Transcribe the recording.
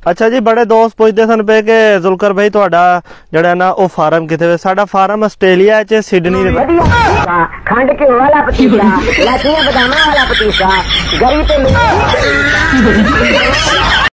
अच्छा जी, बड़े दोस्त पूछते सन पे कि जुल्कर भाई तुहाडा जड़ा ना वो फार्म किथे वे? साडा फार्म आस्ट्रेलिया च सिडनी दे। खंड के वाला पतीसा, लाचियां बदामा वाला पतीसा, गरी पे